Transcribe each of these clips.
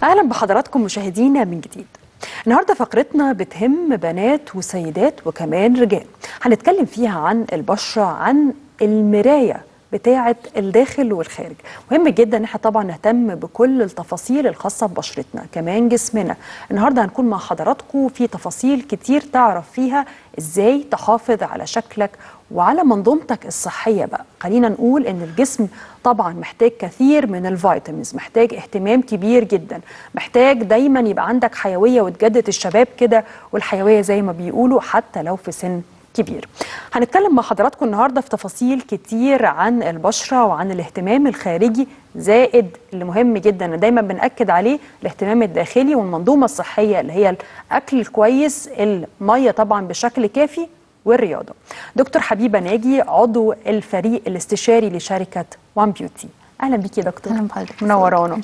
أهلا بحضراتكم مشاهدينا من جديد. النهاردة فقرتنا بتهم بنات وسيدات وكمان رجال، هنتكلم فيها عن البشرة، عن المراية بتاعة الداخل والخارج. مهم جدا ان احنا طبعا نهتم بكل التفاصيل الخاصة ببشرتنا كمان جسمنا. النهاردة هنكون مع حضراتكم في تفاصيل كتير تعرف فيها ازاي تحافظ على شكلك وعلى منظومتك الصحية. بقى خلينا نقول ان الجسم طبعا محتاج كثير من الفيتامينز، محتاج اهتمام كبير جدا، محتاج دايما يبقى عندك حيوية وتجدد الشباب كده والحيوية زي ما بيقولوا حتى لو في سن كبير. هنتكلم مع حضراتكم النهارده في تفاصيل كتير عن البشره وعن الاهتمام الخارجي، زائد اللي مهم جدا دايما بنأكد عليه الاهتمام الداخلي والمنظومه الصحيه اللي هي الاكل الكويس، الميه طبعا بشكل كافي، والرياضه. دكتور حبيبه ناجي، عضو الفريق الاستشاري لشركه وان بيوتي، اهلا بيكي يا دكتور. اهلا بحضرتك، منورانا.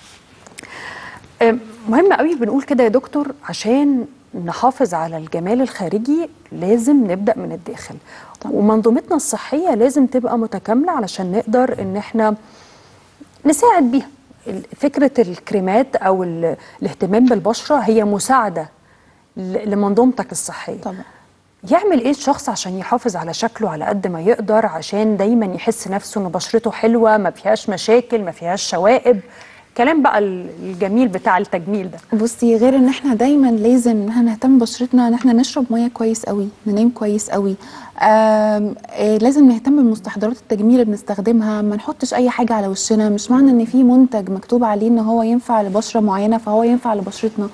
مهم قوي بنقول كده يا دكتور، عشان نحافظ على الجمال الخارجي لازم نبدأ من الداخل. طبعا. ومنظومتنا الصحية لازم تبقى متكاملة علشان نقدر ان احنا نساعد بيها. فكرة الكريمات او الاهتمام بالبشرة هي مساعدة لمنظومتك الصحية. طبعا. يعمل ايه الشخص عشان يحافظ على شكله على قد ما يقدر، عشان دايما يحس نفسه ان بشرته حلوة، ما فيهاش مشاكل، ما فيهاش شوائب، كلام بقى الجميل بتاع التجميل ده؟ بصي، غير ان احنا دايما لازم ان احنا نهتم ببشرتنا، ان احنا نشرب ميه كويس قوي، ننام كويس قوي. لازم نهتم بمستحضرات التجميل اللي بنستخدمها، ما نحطش اي حاجه على وشنا. مش معنى ان في منتج مكتوب عليه ان هو ينفع لبشره معينه فهو ينفع لبشرتنا.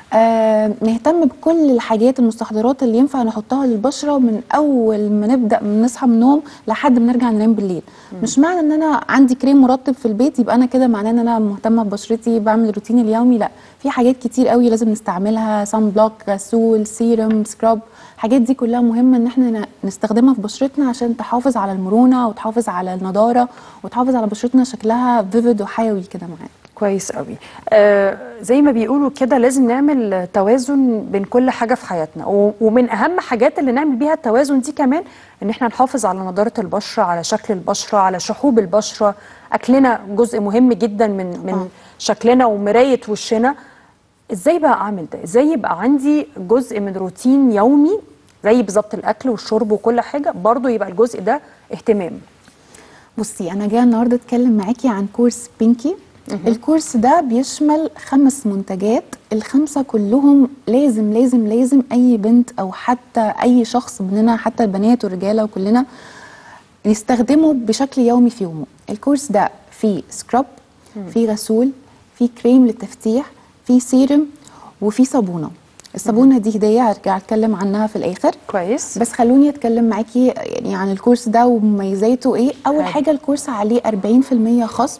نهتم بكل الحاجات، المستحضرات اللي ينفع نحطها للبشره من اول ما نبدا من نصحى من النوم لحد ما نرجع ننام بالليل. مش معنى ان انا عندي كريم مرطب في البيت يبقى انا كده معناه ان انا مهتمه ببشرتي، بعمل الروتين اليومي. لا، في حاجات كتير قوي لازم نستعملها، سان بلوك، غسول، سيرم، سكراب. الحاجات دي كلها مهمه ان احنا نستخدمها في بشرتنا عشان تحافظ على المرونه وتحافظ على النضاره وتحافظ على بشرتنا شكلها فيفيد وحيوي كده معانا. كويس قوي. زي ما بيقولوا كده لازم نعمل توازن بين كل حاجة في حياتنا، ومن أهم حاجات اللي نعمل بيها التوازن دي كمان إن احنا نحافظ على نضارة البشرة، على شكل البشرة، على شحوب البشرة. أكلنا جزء مهم جدا من شكلنا ومراية وشنا. إزاي بقى أعمل ده؟ إزاي يبقى عندي جزء من روتين يومي زي بالظبط الأكل والشرب وكل حاجة، برضو يبقى الجزء ده اهتمام؟ بصي، أنا جاية النهاردة أتكلم معاكي عن كورس بينكي. الكورس ده بيشمل 5 منتجات، ال5 كلهم لازم لازم لازم أي بنت أو حتى أي شخص مننا، حتى البنات والرجالة وكلنا، يستخدمه بشكل يومي في يومه. الكورس ده فيه سكراب، فيه غسول، فيه كريم للتفتيح، فيه سيرم، وفيه صابونة. الصابونة دي هدية هرجع أتكلم عنها في الآخر. كويس. بس خلوني أتكلم معاكي يعني عن الكورس ده ومميزاته إيه. أول حاجة، الكورس عليه 40% خصم،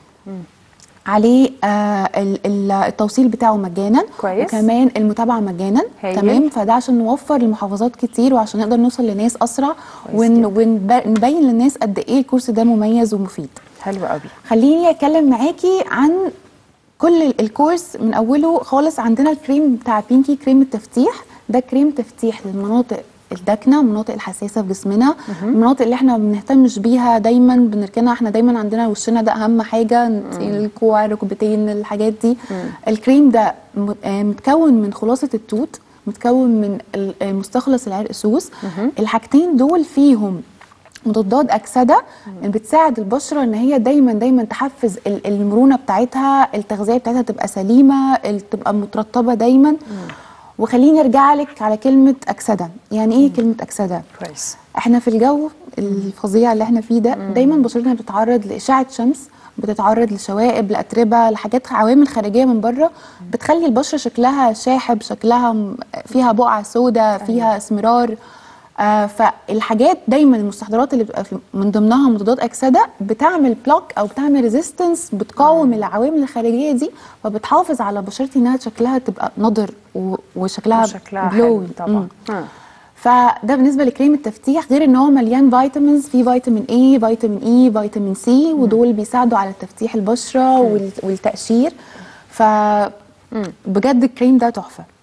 عليه التوصيل بتاعه مجانا. كويس. وكمان المتابعه مجانا. تمام. فده عشان نوفر لمحافظات كتير وعشان نقدر نوصل لناس اسرع ونبين للناس قد ايه الكورس ده مميز ومفيد. حلو قوي. خليني اتكلم معاكي عن كل الكورس من اوله خالص. عندنا الكريم بتاع بينكي، كريم التفتيح. ده كريم تفتيح للمناطق الداكنه، المناطق الحساسه في جسمنا، المناطق اللي احنا ما بنهتمش بيها دايما بنركنها. احنا دايما عندنا وشنا ده اهم حاجه، الكوع، الركبتين، الحاجات دي. الكريم ده متكون من خلاصه التوت، متكون من مستخلص العرق سوس. الحاجتين دول فيهم مضادات اكسده بتساعد البشره ان هي دايما دايما تحفز المرونه بتاعتها، التغذيه بتاعتها تبقى سليمه، تبقى مترطبه دايما. وخليني ارجع لك على كلمه اكسده. يعني ايه كلمه اكسده؟ كويس. احنا في الجو الفظيع اللي احنا فيه ده دايما بشرتنا بتتعرض لاشعه شمس، بتتعرض لشوائب، لاتربه، لحاجات، عوامل خارجيه من بره بتخلي البشره شكلها شاحب، شكلها فيها بقع سوداء، فيها اسمرار. فالحاجات دايما المستحضرات اللي بتبقى من ضمنها مضادات اكسده بتعمل بلوك او بتعمل ريزيستنس، بتقاوم العوامل الخارجيه دي، فبتحافظ على بشرتي انها شكلها تبقى نضر وشكلها حلو طبعا. فده بالنسبه لكريم التفتيح. غير ان هو مليان فيتامينز، في فيتامين اي، فيتامين اي، فيتامين سي، ودول بيساعدوا على تفتيح البشره والتقشير. بجد الكريم ده تحفه.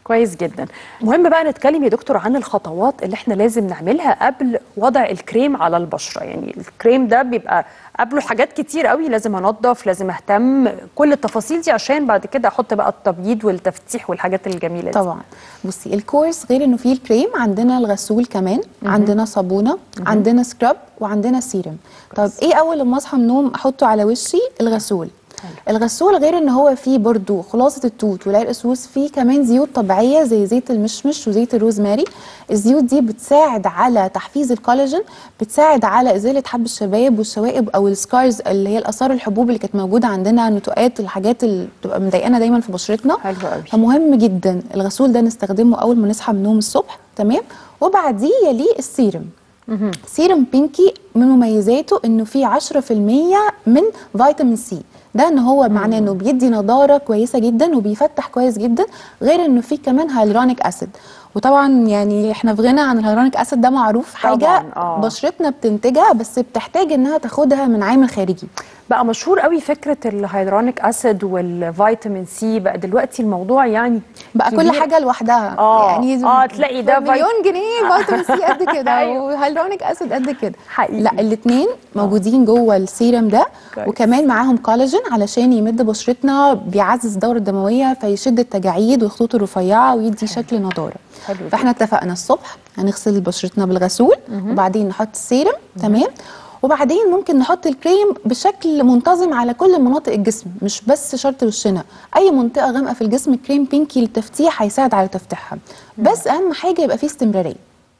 كويس جدا. مهم بقى نتكلم يا دكتور عن الخطوات اللي احنا لازم نعملها قبل وضع الكريم على البشرة. يعني الكريم ده بيبقى قبله حاجات كتير قوي، لازم انضف، لازم اهتم، كل التفاصيل دي عشان بعد كده احط بقى التبييض والتفتيح والحاجات الجميلة دي. طبعا. بصي، الكورس غير انه فيه الكريم، عندنا الغسول كمان، عندنا صابونه، عندنا سكراب، وعندنا سيرم. طب ايه اول لما اصحى من النوم احطه على وشي؟ الغسول. الغسول غير ان هو فيه برضو خلاصه التوت والعرق سوس، فيه كمان زيوت طبيعيه زي زيت المشمش وزيت الروزماري. الزيوت دي بتساعد على تحفيز الكولاجين، بتساعد على ازاله حب الشباب والشوائب او السكارز اللي هي الاثار الحبوب اللي كانت موجوده عندنا، النتوءات، الحاجات اللي بتبقى مضايقانا دايما في بشرتنا. حلو قوي. فمهم جدا الغسول ده نستخدمه اول ما نصحى من النوم الصبح، تمام. وبعديه يليه السيرم. سيرم بينكي من مميزاته انه فيه 10% من فيتامين سي. ده ان هو معناه انه بيدي نضاره كويسه جدا وبيفتح كويس جدا، غير انه فيه كمان هيالورونيك اسيد. وطبعا يعني احنا في غنى عن الهيالورونيك اسيد، ده معروف حاجه بشرتنا بتنتجها، بس بتحتاج انها تاخدها من عامل خارجي. بقى مشهور قوي فكره الهيالورونيك اسيد والفيتامين سي، بقى دلوقتي الموضوع يعني بقى كل حاجه لوحدها. يعني تلاقي ده مليون جنيه فيتامين سي قد كده وهيالورونيك اسيد قد كده. حقيقي. لا، الاثنين موجودين جوه السيرم ده. كويس. وكمان معاهم كولاجين علشان يمد بشرتنا، بيعزز الدوره الدمويه، فيشد التجاعيد والخطوط الرفيعه ويدي شكل نضاره. فاحنا اتفقنا الصبح هنغسل بشرتنا بالغسول، وبعدين نحط السيرم، تمام. وبعدين ممكن نحط الكريم بشكل منتظم على كل مناطق الجسم، مش بس شرط وشنا، اي منطقه غامقه في الجسم كريم بينكي للتفتيح هيساعد على تفتيحها. بس اهم حاجه يبقى فيه استمراريه.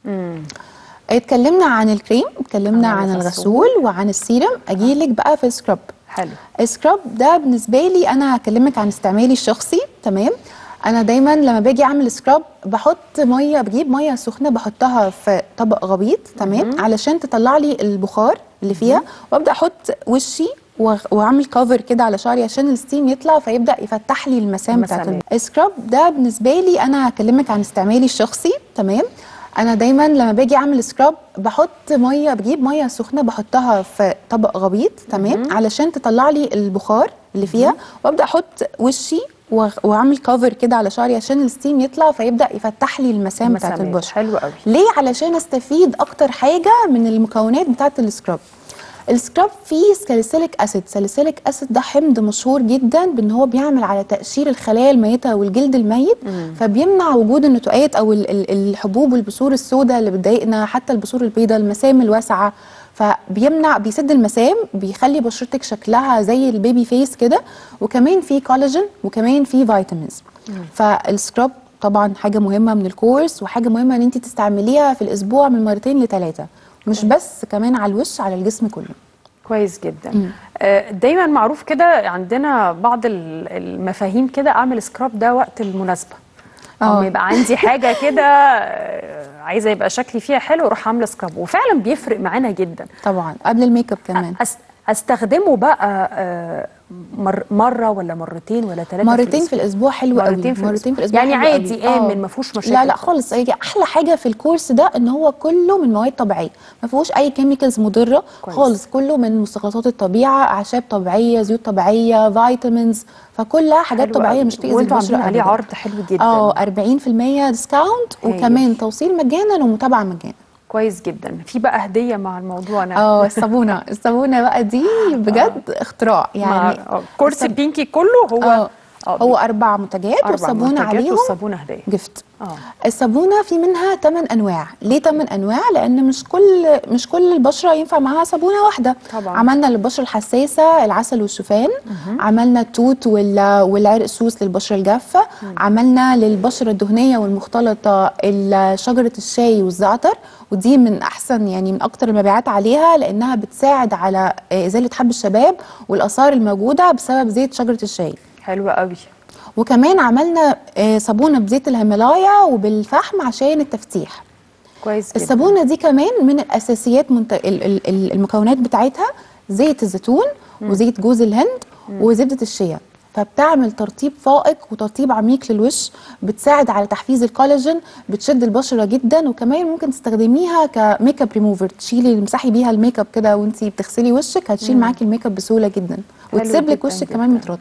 اتكلمنا عن الكريم، اتكلمنا عن الغسول وعن السيرم. اجيلك بقى في السكراب. حلو. السكراب ده بالنسبه لي انا هكلمك عن استعمالي الشخصي، تمام. انا دايما لما باجي اعمل سكراب بحط ميه، بجيب ميه سخنه بحطها في طبق غويط، تمام، علشان تطلع لي البخار اللي فيها، وابدا احط وشي واعمل كفر كده على شعري عشان الستيم يطلع، فيبدا يفتح لي المسام بتاعت السكراب. ده بالنسبه لي انا هكلمك عن استعمالي الشخصي، تمام. انا دايما لما باجي اعمل سكراب بحط ميه، بجيب ميه سخنه بحطها في طبق غويط، تمام، علشان تطلع لي البخار اللي فيها، وابدا احط وشي واعمل كفر كده على شعري عشان الستيم يطلع، فيبدا يفتح لي المسام بتاعت البشره. حلو قوي. ليه؟ علشان استفيد اكتر حاجه من المكونات بتاعت السكراب. السكراب فيه ساليسيليك اسيد. ساليسيليك اسيد ده حمض مشهور جدا بان هو بيعمل على تقشير الخلايا الميته والجلد الميت، فبيمنع وجود النتوءات او الحبوب والبثور السوداء اللي بتضايقنا، حتى البثور البيضاء، المسام الواسعه. فبيمنع، بيسد المسام، بيخلي بشرتك شكلها زي البيبي فيس كده. وكمان فيه كولاجين، وكمان فيه فيتامينز. فالسكراب طبعا حاجه مهمه من الكورس، وحاجه مهمه ان انت تستعمليها في الاسبوع من 2 ل 3، مش بس كمان على الوش، على الجسم كله. كويس جدا. دايما معروف كده عندنا بعض المفاهيم كده، اعمل سكراب ده وقت المناسبه، اما يبقى عندي حاجه كده عايزه يبقى شكلي فيها حلو، اروح عامله سكراب، وفعلا بيفرق معانا جدا. طبعا قبل الميك اب كمان. استخدمه بقى مره ولا مرتين ولا 3؟ مرتين في الاسبوع حلو قوي. مرتين في الاسبوع يعني عادي، امن، ما فيهوش مشاكل. لا خالص. هي احلى حاجه في الكورس ده ان هو كله من مواد طبيعيه، ما فيهوش اي كيميكالز مضره خالص. كله من مستخلصات الطبيعه، اعشاب طبيعيه، زيوت طبيعيه، فيتامينز، فكلها حاجات طبيعيه مش تاذي البشره. وانتوا عاملين عليه عرض حلو جدا. 40% ديسكاونت، وكمان توصيل مجانا ومتابعه مجانا. كويس جدا. في بقى هديه مع الموضوع ده. الصابونه بقى دي بجد اختراع يعني. كورس بينكي كله هو 4 منتجات والصابونه عليهم، والصابونه هديه جفت. الصابونه في منها 8 انواع. ليه 8 انواع؟ لان مش كل البشره ينفع معاها صابونه واحده. طبعا. عملنا للبشره الحساسه العسل والشوفان، عملنا التوت والعرق سوس للبشره الجافه، عملنا للبشره الدهنيه والمختلطه شجره الشاي والزعتر، ودي من احسن يعني من اكتر المبيعات عليها، لانها بتساعد على ازاله حب الشباب والاثار الموجوده بسبب زيت شجره الشاي. حلوه قوي. وكمان عملنا صابونه بزيت الهيمالايا وبالفحم عشان التفتيح. كويس جدا. الصابونه دي كمان من الاساسيات المكونات بتاعتها زيت الزيتون وزيت جوز الهند وزبده الشيا، فبتعمل ترطيب فائق وترطيب عميق للوش، بتساعد على تحفيز الكولاجين، بتشد البشره جدا. وكمان ممكن تستخدميها كميك اب ريموفر، تمسحي بيها الميك اب كده وانتي بتغسلي وشك، هتشيل معاكي الميك اب بسهوله جدا، وتسيب لك وشك كمان مترطب.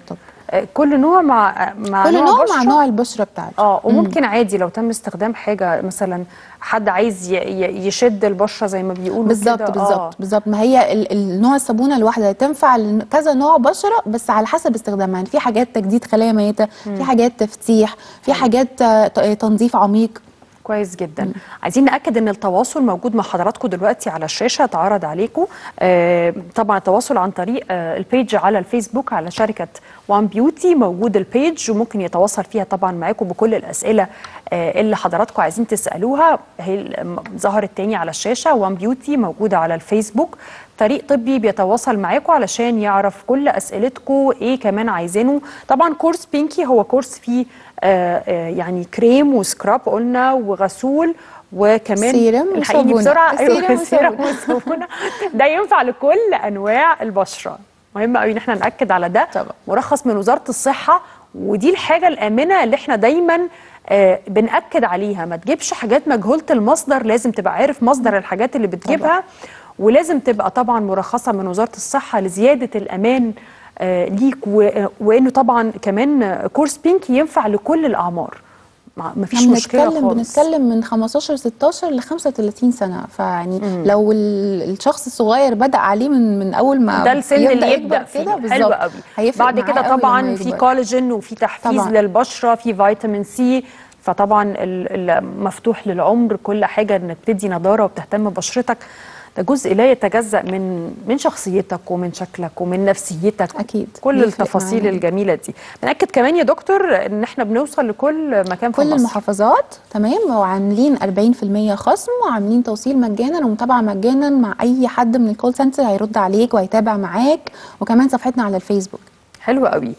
كل نوع مع كل نوع بشرة؟ مع نوع البشره بتاعته. وممكن عادي لو تم استخدام حاجه مثلا حد عايز يشد البشره زي ما بيقولوا بالظبط كده. بالظبط. ما هي النوع الصابونه الواحده تنفع كذا نوع بشره، بس على حسب استخدامها. يعني في حاجات تجديد خلايا ميته، في حاجات تفتيح، في حاجات تنظيف عميق. كويس جدا. عايزين نأكد ان التواصل موجود مع حضراتكم دلوقتي على الشاشة، اتعرض عليكم. طبعا التواصل عن طريق البيج على الفيسبوك على شركة وان بيوتي، موجود البيج وممكن يتواصل فيها طبعا معاكم بكل الأسئلة اللي حضراتكم عايزين تسألوها. هي ظهرت تاني على الشاشة، وان بيوتي موجودة على الفيسبوك. فريق طبي بيتواصل معاكم علشان يعرف كل أسئلتكم، ايه كمان عايزينه. طبعا كورس بينكي هو كورس فيه يعني كريم وسكراب قلنا وغسول وكمان سيرم الحقيقي بسرعه. سيرم وصابونه. ده ينفع لكل انواع البشره. مهم قوي ان احنا ناكد على ده. طبعا. مرخص من وزاره الصحه، ودي الحاجه الامنه اللي احنا دايما بنأكد عليها. ما تجيبش حاجات مجهوله المصدر، لازم تبقى عارف مصدر الحاجات اللي بتجيبها. طبعا. ولازم تبقى طبعا مرخصه من وزاره الصحه لزياده الامان ليك. وانه طبعا كمان كورس بينكي ينفع لكل الاعمار، مفيش مشكله خالص. بنتكلم من 15 16 ل 35 سنه. فيعني لو الشخص الصغير بدأ عليه من اول ما ده السن اللي يبدأ فيه. حلو قوي. بعد كده طبعا في كولاجين وفي تحفيز طبعا للبشره، في فيتامين سي. فطبعا مفتوح للعمر، كل حاجه بتدي نضاره وبتهتم ببشرتك. ده جزء لا يتجزأ من شخصيتك ومن شكلك ومن نفسيتك. أكيد. كل التفاصيل الجميلة دي. بنأكد كمان يا دكتور ان احنا بنوصل لكل مكان في كل مصر. المحافظات. تمام. وعاملين 40% خصم، وعاملين توصيل مجانا ومتابعة مجانا مع اي حد من الكول سنتر هيرد عليك وهيتابع معاك. وكمان صفحتنا على الفيسبوك. حلو قوي.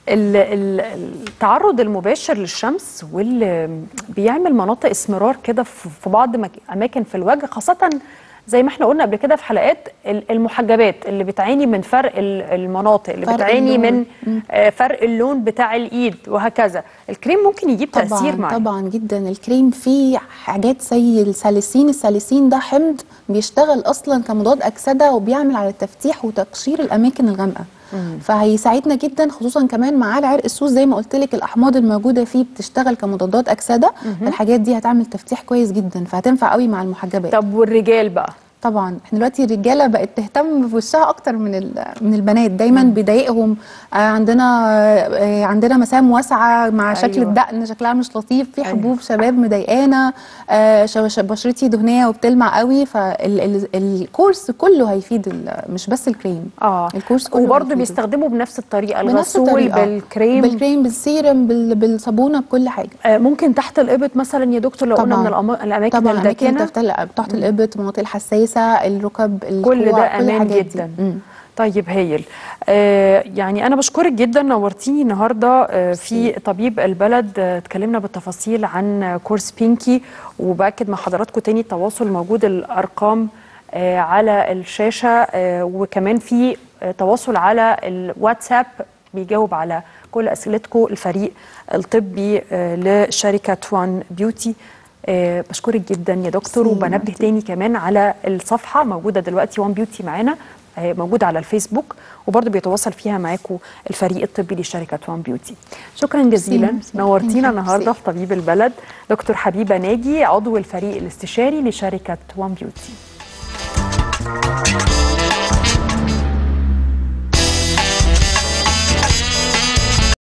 التعرض المباشر للشمس واللي بيعمل مناطق اسمرار كده في بعض اماكن في الوجه، خاصة زي ما احنا قلنا قبل كده في حلقات، المحجبات اللي بتعاني من فرق المناطق، اللي بتعاني من فرق اللون بتاع الايد وهكذا. الكريم ممكن يجيب تأثير معاه. طبعا جدا. الكريم فيه حاجات زي الساليسين. الساليسين ده حمض بيشتغل اصلا كمضاد اكسده، وبيعمل على تفتيح وتقشير الاماكن الغامقه. فهيساعدنا جدا، خصوصا كمان مع العرق السوس. زي ما قلت لك الاحماض الموجوده فيه بتشتغل كمضادات اكسده. الحاجات دي هتعمل تفتيح كويس جدا، فهتنفع قوي مع المحجبات. طب والرجال بقى؟ طبعا احنا دلوقتي الرجاله بقت تهتم بوشها اكتر من البنات. دايما بيضايقهم عندنا مسام واسعه مع شكل الدقن، شكلها مش لطيف. في حبوب شباب مضايقانا، بشرتي دهنيه وبتلمع قوي. فالكورس كله هيفيد، مش بس الكريم. الكورس كله. وبرضه بيستخدموا بنفس الطريقه، الغسول بالكريم بالسيرم بالصابونه بكل حاجه. ممكن تحت الابط مثلا يا دكتور، لو قلنا من الاماكن طبعا الداكنه. تحت الابط، المناطق الحساسه، الركب، كل ده امان جدا. طيب هايل. يعني انا بشكرك جدا، نورتيني النهارده في طبيب البلد. اتكلمنا بالتفاصيل عن كورس بينكي، وباكد مع حضراتكم تاني التواصل موجود، الارقام على الشاشه، وكمان في تواصل على الواتساب بيجاوب على كل اسئلتكم الفريق الطبي لشركه وان بيوتي. بشكرك جدا يا دكتور، وبنبه تاني كمان على الصفحه موجوده دلوقتي وان بيوتي معانا، موجوده على الفيسبوك، وبرضه بيتواصل فيها معاكم الفريق الطبي لشركه وان بيوتي. شكرا جزيلا. نورتينا النهارده في طبيب البلد دكتور حبيبه ناجي، عضو الفريق الاستشاري لشركه وان بيوتي.